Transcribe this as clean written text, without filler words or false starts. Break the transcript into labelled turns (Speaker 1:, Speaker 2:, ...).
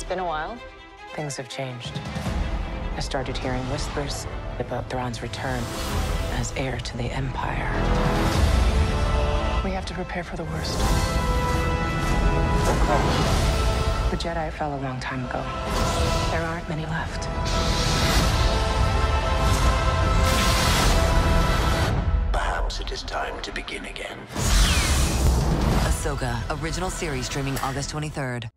Speaker 1: been a while.
Speaker 2: Things have changed. I started hearing whispers about Thrawn's return as heir to the Empire. We have to prepare for the worst. The Jedi fell a long time ago. There aren't many left.
Speaker 3: Perhaps it is time to begin again.
Speaker 4: AHSOKA, original series streaming August 23rd.